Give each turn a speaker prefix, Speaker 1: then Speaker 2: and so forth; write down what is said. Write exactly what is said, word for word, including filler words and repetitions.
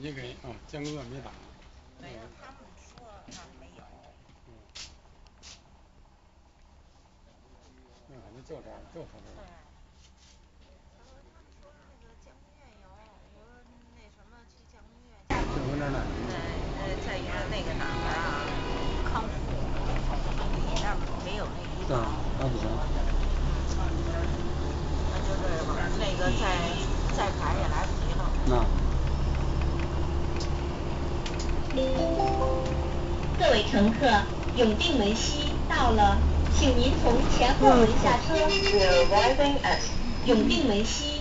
Speaker 1: 也给啊，江哥没打。
Speaker 2: 没有，他们说那儿没有。
Speaker 1: 嗯。那还能叫上叫上门。
Speaker 2: 对。他说他们说是那个江医院有，我说那什么去江医院去。呃呃在于那个哪儿啊，康复你那儿没有那医保。
Speaker 1: 那不行。
Speaker 2: 那就是往那个再再排也来不及了。
Speaker 1: 啊。
Speaker 3: 各位乘客，永定门西到了，请您从前后门下车。We are arriving at 永定门西。